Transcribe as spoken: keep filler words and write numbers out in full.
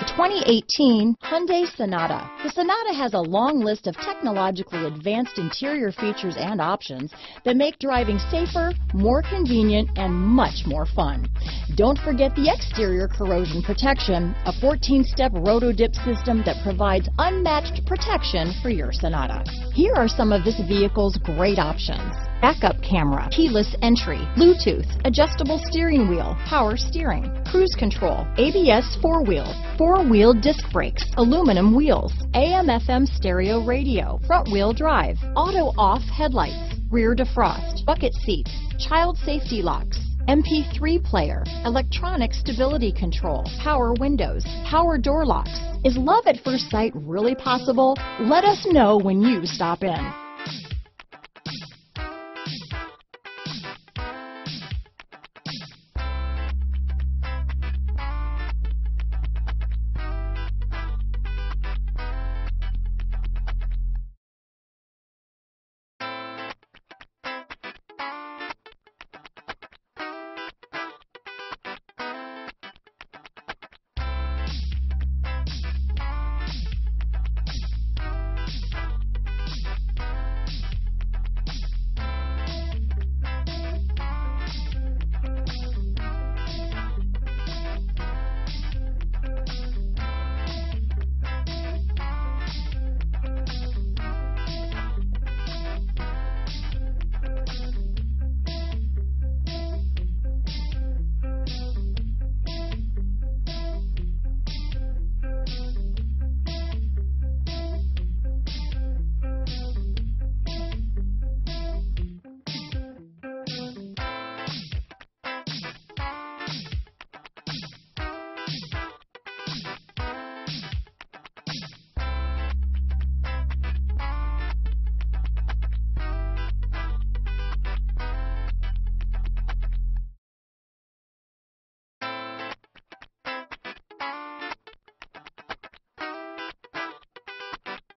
twenty eighteen Hyundai Sonata. The Sonata has a long list of technologically advanced interior features and options that make driving safer, more convenient, and much more fun. Don't forget the exterior corrosion protection, a fourteen step roto-dip system that provides unmatched protection for your Sonata. Here are some of this vehicle's great options: backup camera, keyless entry, Bluetooth, adjustable steering wheel, power steering, cruise control, A B S four-wheel, four-wheel disc brakes, aluminum wheels, A M F M stereo radio, front-wheel drive, auto-off headlights, rear defrost, bucket seats, child safety locks, M P three player, electronic stability control, power windows, power door locks. Is love at first sight really possible? Let us know when you stop in.